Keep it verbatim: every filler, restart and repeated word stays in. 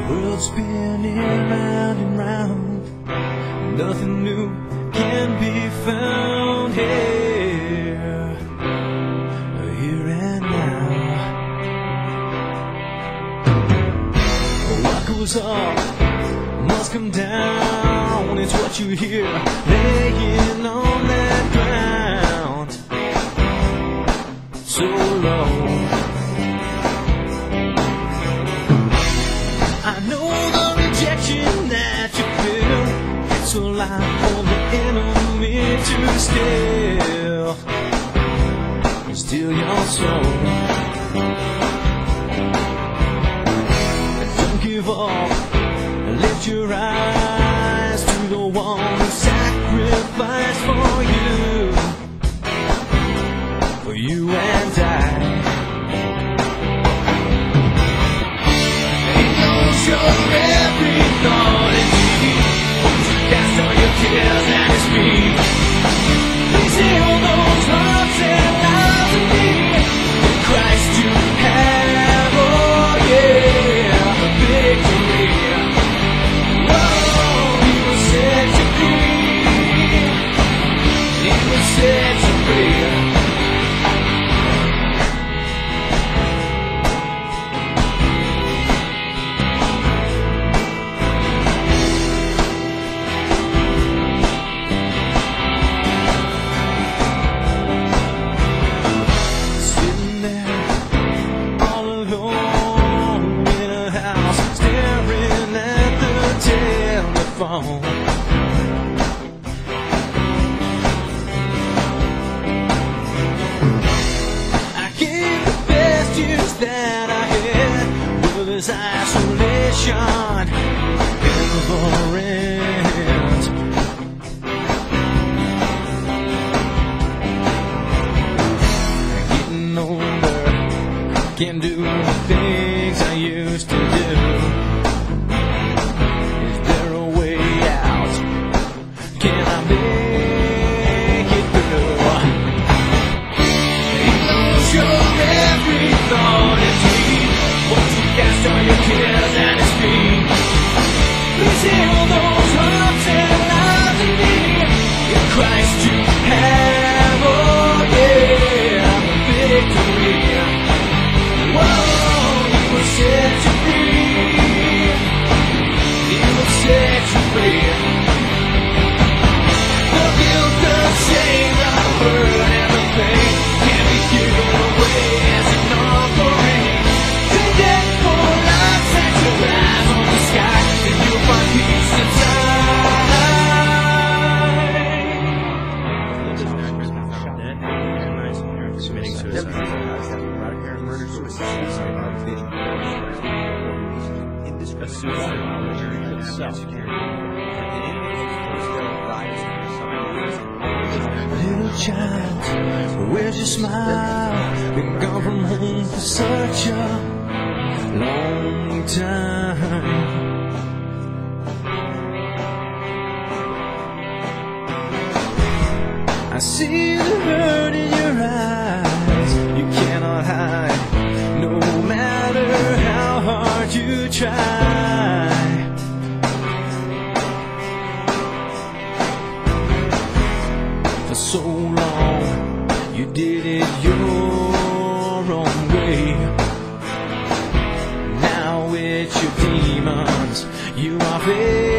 world spinning round and round, nothing new can be found here, here and now. What goes up must come down, it's what you hear laying on that ground, so low. I know the rejection that you feel, it's a lie for the enemy to steal, steal your soul. Don't give up, lift your eyes to the one who sacrificed for you, for you and I. Your every thought and deed, cast all your cares at His feet. Please heal those hearts and lives in need. In Christ you have, oh yeah, the victory. Oh, He will set you free. He will set you free. I gave the best years that I had, with this isolation never ends. Getting older, can't do the things I used to do. Cast all your cares at His feet. Please heal those hearts and lives in need. In Christ you have, oh yeah, the victory. Whoa, He will set you free. He will set you free. The guilt, the shame, the hurt and the pain can be given away as an offering. Little child, where's your smile? Been gone from home for such a long time. I see the hurt in your eyes, you cannot hide, no matter how hard you try. For so long, you did it your own way. Now it's your demons you are facing.